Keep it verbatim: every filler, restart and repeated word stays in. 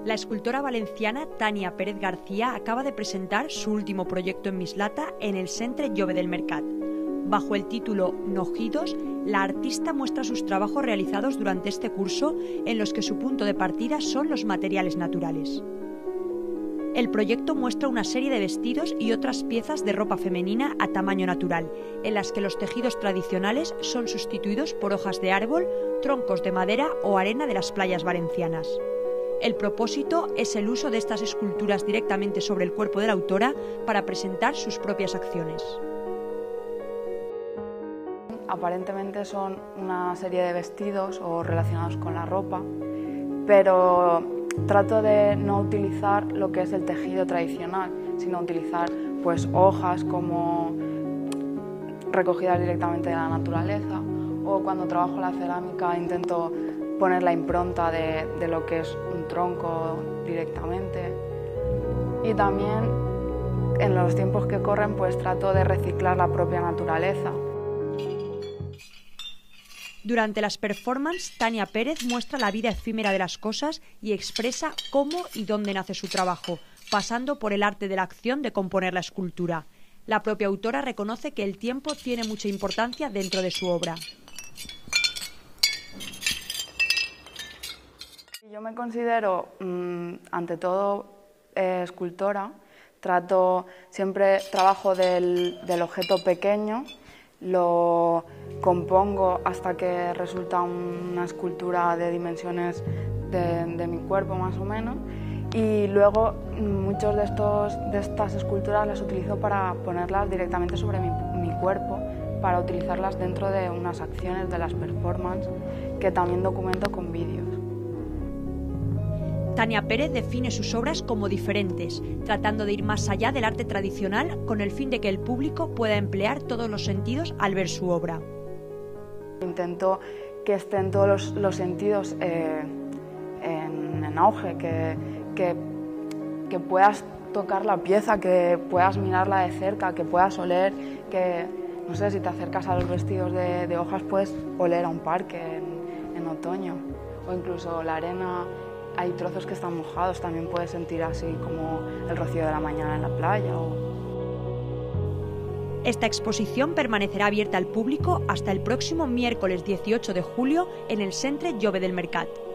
La escultora valenciana Tania Pérez García acaba de presentar su último proyecto en Mislata en el Centre Jove del Mercat. Bajo el título Nojidos, la artista muestra sus trabajos realizados durante este curso, en los que su punto de partida son los materiales naturales. El proyecto muestra una serie de vestidos y otras piezas de ropa femenina a tamaño natural, en las que los tejidos tradicionales son sustituidos por hojas de árbol, troncos de madera o arena de las playas valencianas. El propósito es el uso de estas esculturas directamente sobre el cuerpo de la autora para presentar sus propias acciones. Aparentemente son una serie de vestidos o relacionados con la ropa, pero trato de no utilizar lo que es el tejido tradicional, sino utilizar pues hojas como recogidas directamente de la naturaleza, o cuando trabajo la cerámica intento poner la impronta de, de lo que es un tronco directamente. Y también en los tiempos que corren pues trato de reciclar la propia naturaleza. Durante las performances, Tania Pérez muestra la vida efímera de las cosas y expresa cómo y dónde nace su trabajo, pasando por el arte de la acción de componer la escultura. La propia autora reconoce que el tiempo tiene mucha importancia dentro de su obra. Yo me considero, mmm, ante todo, eh, escultora. Trato, siempre trabajo del, del objeto pequeño, lo compongo hasta que resulta una escultura de dimensiones de, de mi cuerpo más o menos, y luego muchos de, estos, de estas esculturas las utilizo para ponerlas directamente sobre mi, mi cuerpo, para utilizarlas dentro de unas acciones de las performances que también documento con vídeos. Tania Pérez define sus obras como diferentes, tratando de ir más allá del arte tradicional con el fin de que el público pueda emplear todos los sentidos al ver su obra. Intento que estén todos los, los sentidos eh, en, en auge, que, que, que puedas tocar la pieza, que puedas mirarla de cerca, que puedas oler, que, no sé, si te acercas a los vestidos de, de hojas puedes oler a un parque en, en otoño, o incluso la arena. Hay trozos que están mojados, también puedes sentir así como el rocío de la mañana en la playa. O... Esta exposición permanecerá abierta al público hasta el próximo miércoles dieciocho de julio en el Centre Jove del Mercat.